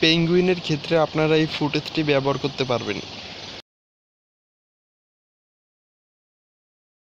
পেঙ্গুইনের ক্ষেত্রে আপনারা এই ফুটেজটি ব্যবহার করতে পারবেন।